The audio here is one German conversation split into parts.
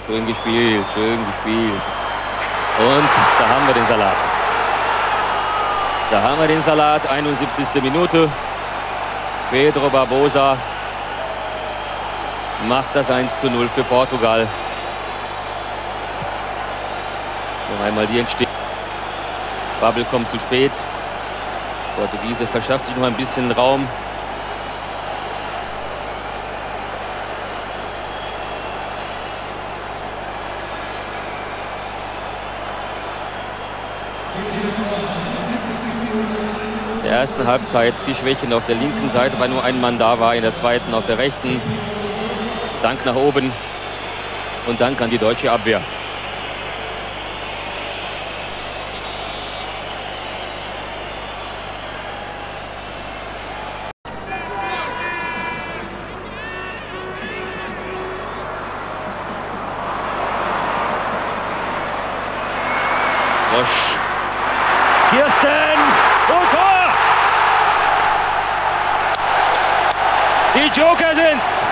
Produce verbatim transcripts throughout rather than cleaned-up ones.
Schön gespielt, schön gespielt. Und da haben wir den Salat. Da haben wir den Salat, einundsiebzigste Minute. Pedro Barbosa macht das eins zu null für Portugal. Noch einmal die Entstehung. Babbel kommt zu spät. Portugiese verschafft sich noch ein bisschen Raum. In der ersten Halbzeit die Schwächen auf der linken Seite, weil nur ein Mann da war, in der zweiten auf der rechten. Dank nach oben und Dank an die deutsche Abwehr. Roche. Kirsten und Tor! Die Joker sind's!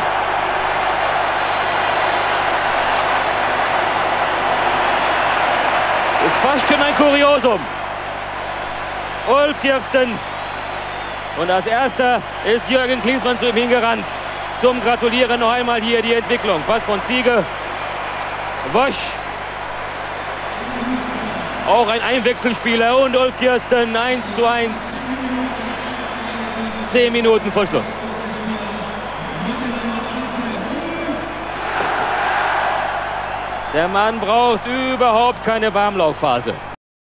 Ist fast schon ein Kuriosum. Ulf Kirsten. Und als erster ist Jürgen Klinsmann zu ihm hingerannt. Zum Gratulieren noch einmal hier die Entwicklung. Pass von Ziege. Wosch. Auch ein Einwechselspieler und Ulf Kirsten eins zu eins. Zehn Minuten vor Schluss. Der Mann braucht überhaupt keine Warmlaufphase.